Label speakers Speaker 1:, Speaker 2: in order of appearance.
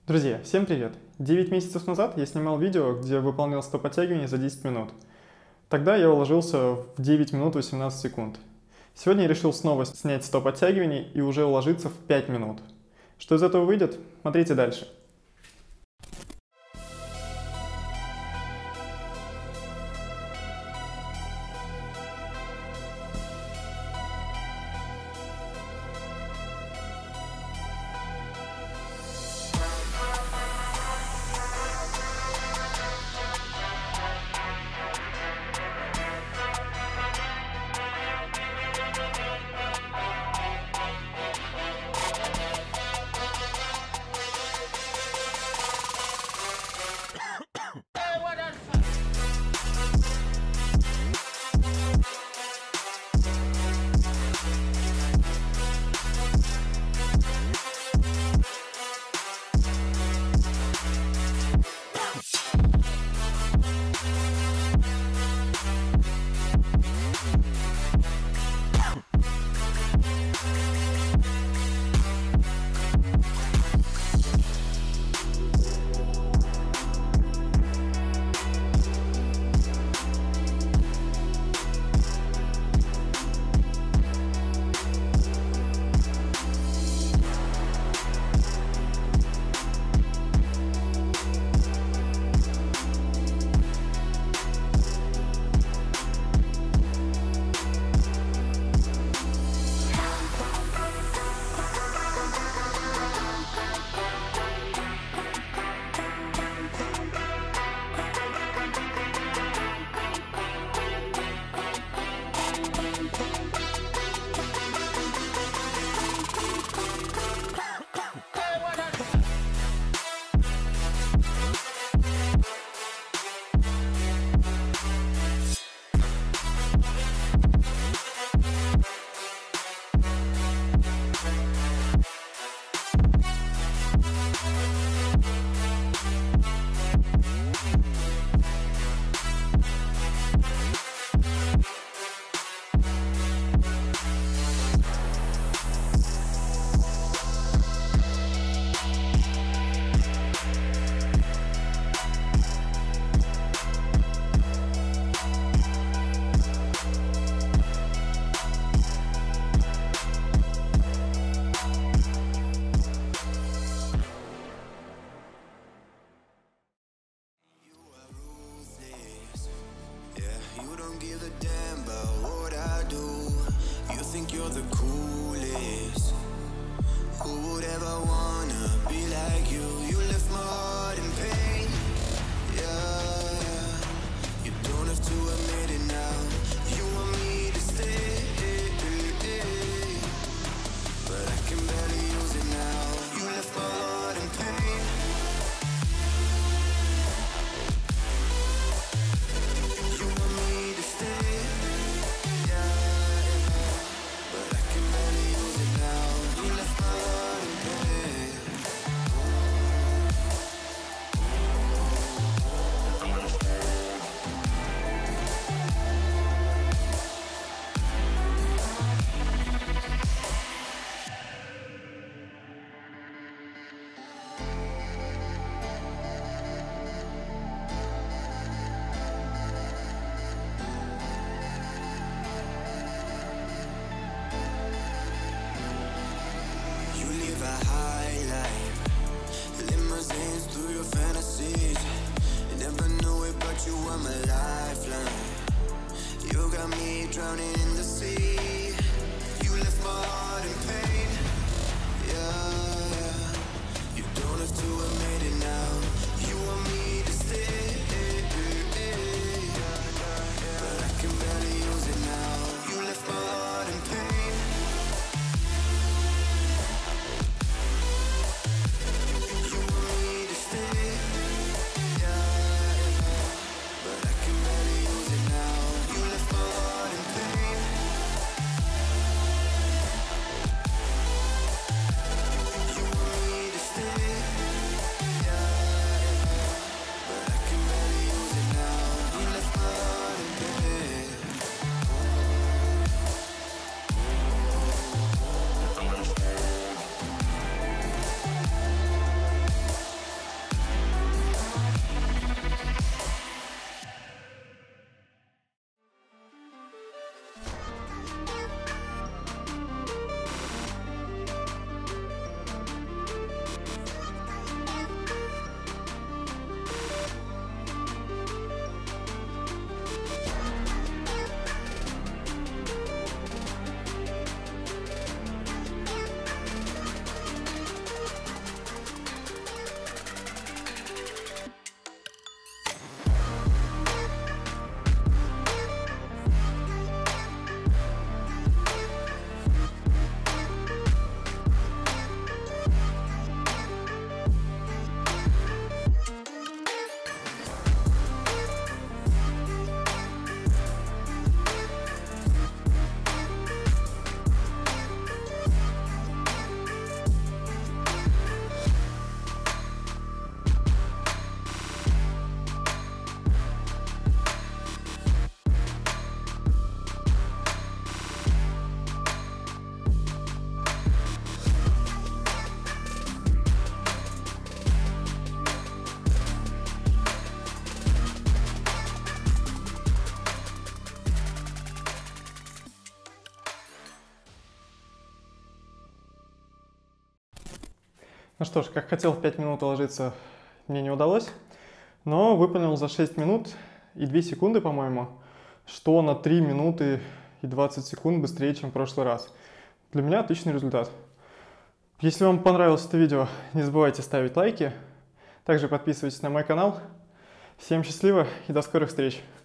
Speaker 1: Друзья, всем привет! 9 месяцев назад я снимал видео, где выполнял 100 подтягиваний за 10 минут. Тогда я уложился в 9 минут 18 секунд. Сегодня я решил снова снять 100 подтягиваний и уже уложиться в 5 минут. Что из этого выйдет? Смотрите дальше.
Speaker 2: You're the coolest. Who would ever wanna be like you? You left my heart in pain. Yeah, you don't have to admit it now. You want me to stay, but I can barely use it now. You left my heart in pain. You want me to stay. Through your fantasies, I never knew it, but you were my lifeline. You got me drowning in the sea. You left my heart in pain. Yeah, you don't have to admit it now. You want me to stay, but I can barely use it now. You left my heart in pain. But I can barely use it now. You left my heart in pain.
Speaker 1: Ну что ж, как хотел в 5 минут уложиться, мне не удалось, но выполнил за 6 минут и 2 секунды, по-моему, что на 3 минуты и 20 секунд быстрее, чем в прошлый раз. Для меня отличный результат. Если вам понравилось это видео, не забывайте ставить лайки. Также подписывайтесь на мой канал. Всем счастливо и до скорых встреч!